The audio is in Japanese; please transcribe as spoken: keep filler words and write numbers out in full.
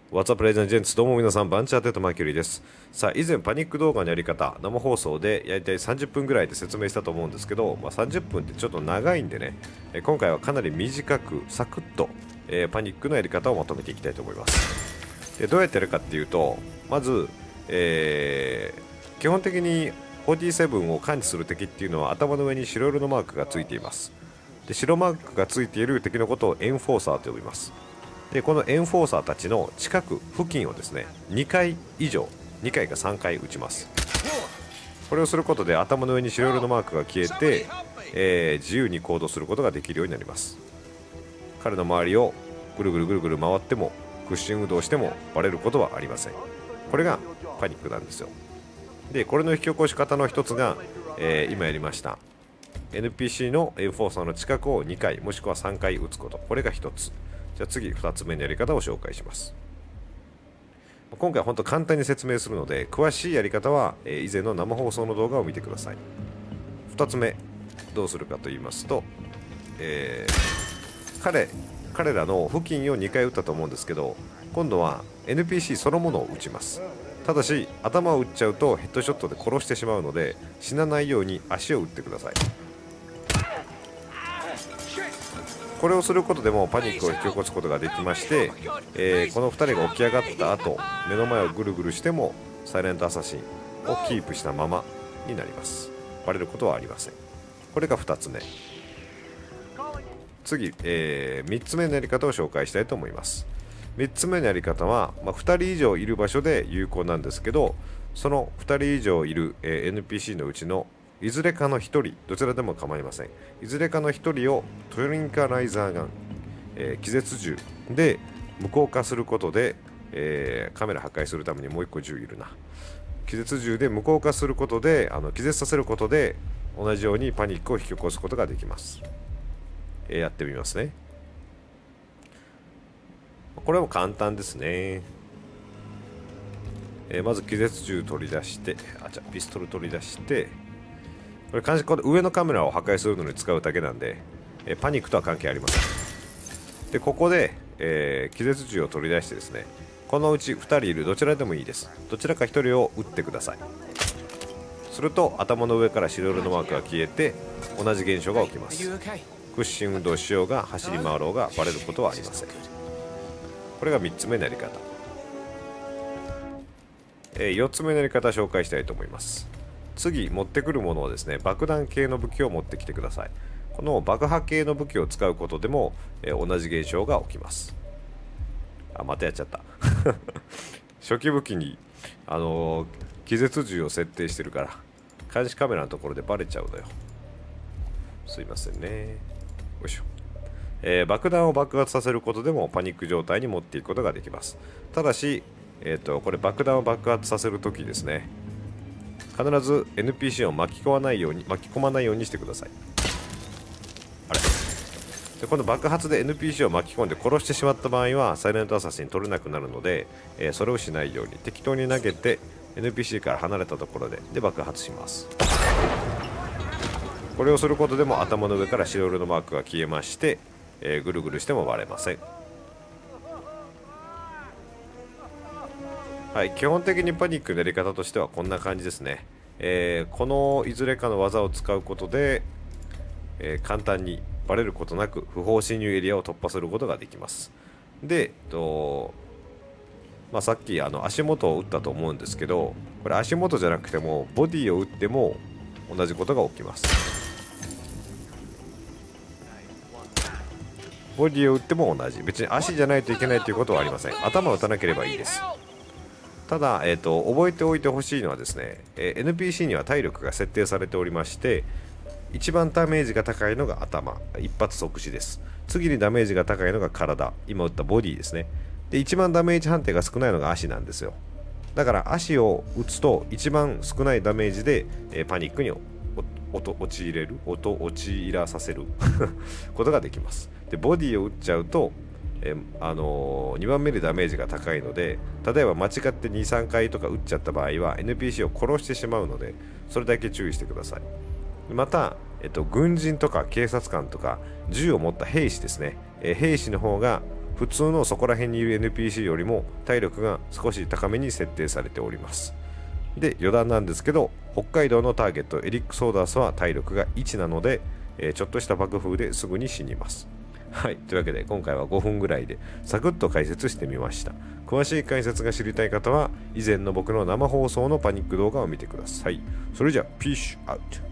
What's up, Ladies and Gents? どうも皆さん、バンチャーテッドマーキュリーです。さあ、以前パニック動画のやり方、生放送でやりたいさんじゅっぷんぐらいで説明したと思うんですけど、まあ、さんじゅっぷんってちょっと長いんでね、え今回はかなり短く、サクッと、えー、パニックのやり方をまとめていきたいと思います。でどうやってやるかっていうと、まず、えー、基本的によんじゅうななを感知する敵っていうのは頭の上に白色のマークがついています。で白マークがついている敵のことをエンフォーサーと呼びます。でこのエンフォーサーたちの近く付近をですねにかい以上にかいかさんかい撃ちます。これをすることで頭の上に白色のマークが消えて、えー、自由に行動することができるようになります。彼の周りをぐるぐるぐるぐる回っても屈伸運動してもバレることはありません。これがパニックなんですよ。でこれの引き起こし方の一つが、えー、今やりました エヌピーシー のエンフォーサーの近くをにかいもしくはさんかい撃つこと、これがひとつ。じゃあ次ふたつめのやり方を紹介します。今回は本当簡単に説明するので詳しいやり方は、えー、以前の生放送の動画を見てください。ふたつめどうするかと言いますと、えー、彼彼らの付近をにかい撃ったと思うんですけど、今度は エヌピーシー そのものを撃ちます。ただし頭を撃っちゃうとヘッドショットで殺してしまうので、死なないように足を撃ってください。これをすることでもパニックを引き起こすことができまして、えー、このふたりが起き上がった後目の前をぐるぐるしてもサイレントアサシンをキープしたままになります。バレることはありません。これがふたつめ。次、えー、みっつめのやり方を紹介したいと思います。みっつめのやり方は、まあ、ふたり以上いる場所で有効なんですけど、そのふたり以上いる、えー、エヌピーシー のうちのいずれかのひとり、どちらでも構いません。いずれかのひとりをトリンカライザーガン、えー、気絶銃で無効化することで、えー、カメラ破壊するためにもういっこ銃いるな。気絶銃で無効化することで、あの気絶させることで同じようにパニックを引き起こすことができます。えー、やってみますね。これも簡単ですね。えー、まず気絶銃取り出して、あ、じゃあピストル取り出して、これ監視上のカメラを破壊するのに使うだけなんで、えー、パニックとは関係ありません。でここで、えー、気絶銃を取り出してですね、このうちふたりいるどちらでもいいです。どちらかひとりを撃ってください。すると頭の上から白色のマークが消えて同じ現象が起きます。屈伸運動しようが走り回ろうがバレることはありません。これがみっつめのやり方。えー、よっつめのやり方を紹介したいと思います。次持ってくるものはですね、爆弾系の武器を持ってきてください。この爆破系の武器を使うことでも、えー、同じ現象が起きます。あ、またやっちゃった初期武器に、あのー、気絶銃を設定してるから監視カメラのところでバレちゃうのよ。すいませんね。よいしょ。えー、爆弾を爆発させることでもパニック状態に持っていくことができます。ただし、えーと、これ爆弾を爆発させるときですね、必ず エヌピーシー を巻き込まないように巻き込まないようにしてください。あれでこの爆発で エヌピーシー を巻き込んで殺してしまった場合はサイレントアサシン取れなくなるので、えー、それをしないように適当に投げて エヌピーシー から離れたところでで爆発します。これをすることでも頭の上から白色のマークが消えまして、えー、ぐるぐるしても割れません。はい、基本的にパニックのやり方としてはこんな感じですね。えー、このいずれかの技を使うことで、えー、簡単にバレることなく不法侵入エリアを突破することができます。で、とまあ、さっきあの足元を打ったと思うんですけど、これ足元じゃなくてもボディを打っても同じことが起きます。ボディを打っても同じ。別に足じゃないといけないということはありません。頭を打たなければいいです。ただ、えーと、覚えておいてほしいのはですね、えー、エヌピーシー には体力が設定されておりまして、一番ダメージが高いのが頭、一発即死です。次にダメージが高いのが体、今打ったボディですね。で、一番ダメージ判定が少ないのが足なんですよ。だから足を打つと一番少ないダメージで、えー、パニックに陥れる、陥らさせることができます。で、ボディを打っちゃうと、えあのー、にばんめでダメージが高いので、例えば間違ってにさんかいとか撃っちゃった場合は エヌピーシー を殺してしまうので、それだけ注意してください。また、えっと、軍人とか警察官とか銃を持った兵士ですね、えー、兵士の方が普通のそこら辺にいる エヌピーシー よりも体力が少し高めに設定されております。で余談なんですけど、北海道のターゲットエリック・ソーダースは体力がいちなので、えー、ちょっとした爆風ですぐに死にます。はい、というわけで今回はごふんぐらいでサクッと解説してみました。詳しい解説が知りたい方は以前の僕の生放送のパニック動画を見てください。それじゃあピースアウト。